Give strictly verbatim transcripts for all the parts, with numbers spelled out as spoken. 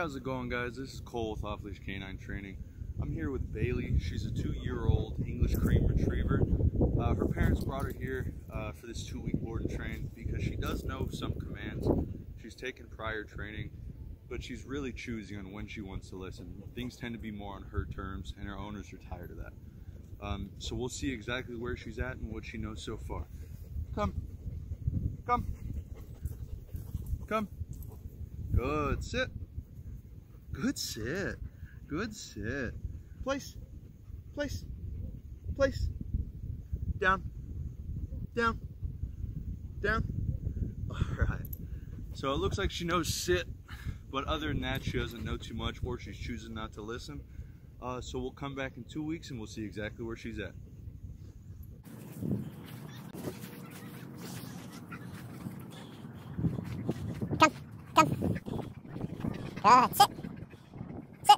how's it going, guys? This is Cole with Off Leash Canine Training. I'm here with Bailey. She's a two-year-old English cream retriever. Uh, her parents brought her here uh, for this two-week board and train because she does know some commands. She's taken prior training, but she's really choosy on when she wants to listen. Things tend to be more on her terms, and her owners are tired of that. Um, so we'll see exactly where she's at and what she knows so far. Come. Come. Come. Good. Sit. Good sit. Good sit. Place. Place. Place. Down. Down. Down. Alright. So it looks like she knows sit, but other than that, she doesn't know too much, or she's choosing not to listen. Uh, so we'll come back in two weeks and we'll see exactly where she's at. Come. Come. Good. Sit. Sit.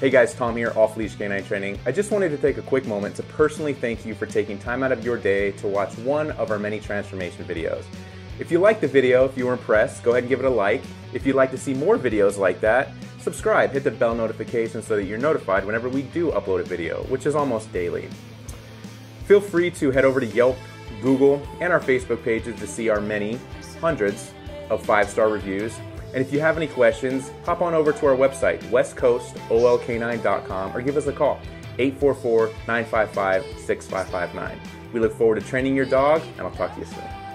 Hey guys, Tom here, Off Leash Canine Training. I just wanted to take a quick moment to personally thank you for taking time out of your day to watch one of our many transformation videos. If you liked the video, if you were impressed, go ahead and give it a like. If you'd like to see more videos like that, subscribe, hit the bell notification so that you're notified whenever we do upload a video, which is almost daily. Feel free to head over to Yelp, Google, and our Facebook pages to see our many, hundreds of five-star reviews. And if you have any questions, hop on over to our website, west coast o l k nine dot com, or give us a call, eight four four, nine five five, six five five nine. We look forward to training your dog, and I'll talk to you soon.